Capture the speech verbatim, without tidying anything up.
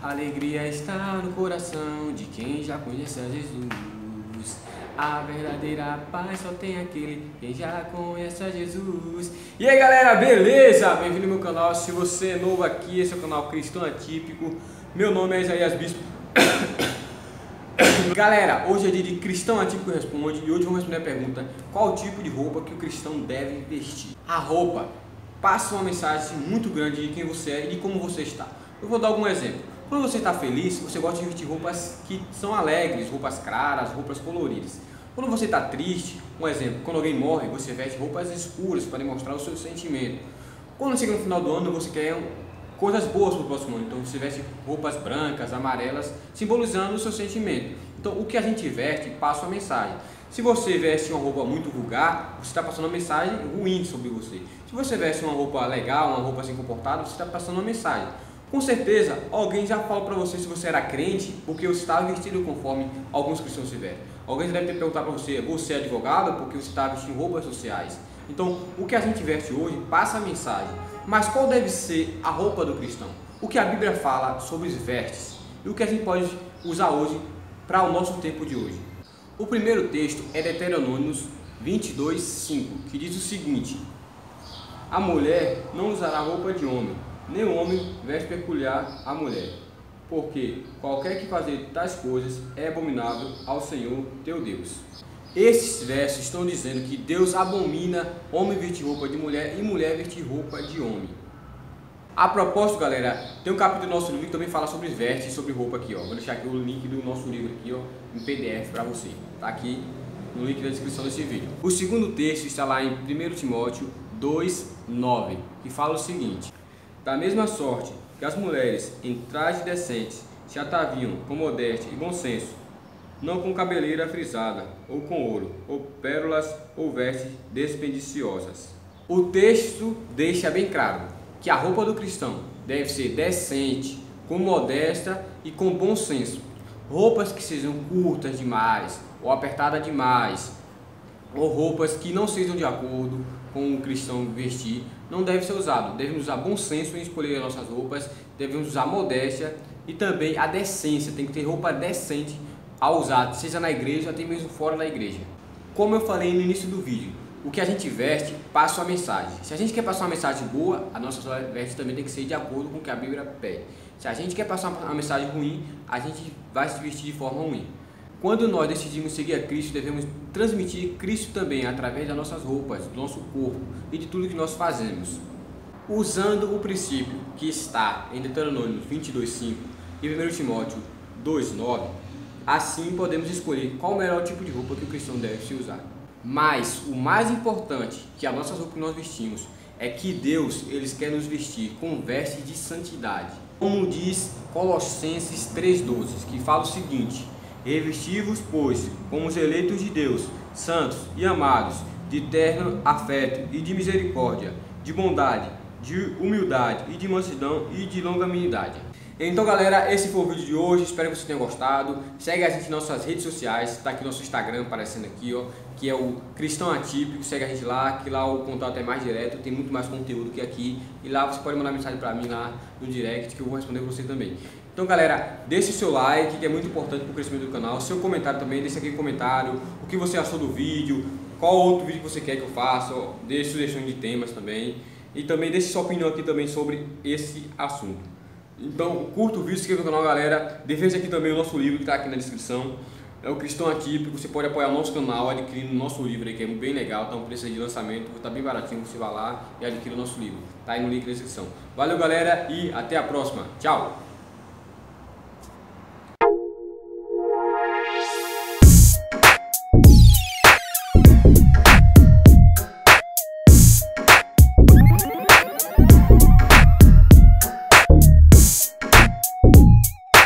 A alegria está no coração de quem já conhece a Jesus. A verdadeira paz só tem aquele quem já conhece a Jesus. E aí galera, beleza? Bem-vindo ao meu canal. Se você é novo aqui, esse é o canal Cristão Atípico. Meu nome é Isaías Bispo. Galera, hoje é dia de Cristão Atípico Responde. E hoje vamos responder a pergunta: qual o tipo de roupa que o cristão deve vestir? A roupa passa uma mensagem muito grande de quem você é e de como você está. Eu vou dar algum exemplo. Quando você está feliz, você gosta de vestir roupas que são alegres, roupas claras, roupas coloridas. Quando você está triste, um exemplo, quando alguém morre, você veste roupas escuras para demonstrar o seu sentimento. Quando chega no final do ano, você quer coisas boas para o próximo ano, então você veste roupas brancas, amarelas, simbolizando o seu sentimento. Então o que a gente veste passa uma mensagem. Se você veste uma roupa muito vulgar, você está passando uma mensagem ruim sobre você. Se você veste uma roupa legal, uma roupa assim comportada, você está passando uma mensagem. Com certeza, alguém já falou para você se você era crente, porque você estava vestido conforme alguns cristãos se vestem. Alguém deve ter perguntado para você, você é advogado, porque você está vestindo roupas sociais. Então, o que a gente veste hoje passa a mensagem. Mas qual deve ser a roupa do cristão? O que a Bíblia fala sobre os vestes e o que a gente pode usar hoje para o nosso tempo de hoje. O primeiro texto é Deuteronômios vinte e dois, cinco, que diz o seguinte: a mulher não usará roupa de homem, nem o homem veste peculiar à mulher, porque qualquer que fazer tais coisas é abominável ao Senhor teu Deus. Esses versos estão dizendo que Deus abomina homem vestir roupa de mulher e mulher vestir roupa de homem. A propósito, galera, tem um capítulo do nosso livro que também fala sobre vestes e sobre roupa aqui, ó. Vou deixar aqui o link do nosso livro aqui, ó, em P D F para você. Tá aqui no link da descrição desse vídeo. O segundo texto está lá em primeiro Timóteo dois, nove, que fala o seguinte: da mesma sorte que as mulheres em trajes decentes se ataviam com modéstia e bom senso, não com cabeleira frisada, ou com ouro, ou pérolas, ou vestes despendiciosas. O texto deixa bem claro que a roupa do cristão deve ser decente, com modéstia e com bom senso. Roupas que sejam curtas demais, ou apertadas demais, ou roupas que não sejam de acordo com o cristão vestir, não deve ser usado. Devemos usar bom senso em escolher as nossas roupas, devemos usar modéstia e também a decência. Tem que ter roupa decente a usar, seja na igreja, até mesmo fora da igreja. Como eu falei no início do vídeo, o que a gente veste passa uma mensagem. Se a gente quer passar uma mensagem boa, a nossa veste também tem que ser de acordo com o que a Bíblia pede. Se a gente quer passar uma mensagem ruim, a gente vai se vestir de forma ruim. Quando nós decidimos seguir a Cristo, devemos transmitir Cristo também através das nossas roupas, do nosso corpo e de tudo que nós fazemos. Usando o princípio que está em Deuteronômio vinte e dois, cinco e primeiro Timóteo dois, nove, assim podemos escolher qual o melhor tipo de roupa que o cristão deve se usar. Mas o mais importante que as nossas roupas que nós vestimos é que Deus ele quer nos vestir com vestes de santidade. Como diz Colossenses três, doze, que fala o seguinte: revesti-vos, pois, como os eleitos de Deus, santos e amados, de terno afeto e de misericórdia, de bondade, de humildade e de mansidão e de longanimidade. Então galera, esse foi o vídeo de hoje, espero que vocês tenham gostado. Segue a gente nas nossas redes sociais, tá aqui nosso Instagram aparecendo aqui, ó, que é o Cristão Atípico. Segue a gente lá, que lá o contato é mais direto, tem muito mais conteúdo que aqui. E lá você pode mandar mensagem pra mim lá no direct, que eu vou responder pra você também. Então galera, deixe o seu like, que é muito importante para o crescimento do canal. Seu comentário também, deixe aqui no comentário o que você achou do vídeo, qual outro vídeo que você quer que eu faça, deixe sugestões de temas também. E também deixe sua opinião aqui também sobre esse assunto. Então curta o vídeo, se inscreva no canal galera, deixe aqui também o nosso livro que está aqui na descrição. É o Cristão Atípico, você pode apoiar o nosso canal adquirindo o nosso livro aí, que é bem legal, tá um preço de lançamento, está bem baratinho, você vai lá e adquire o nosso livro. Tá aí no link da descrição. Valeu galera e até a próxima, tchau!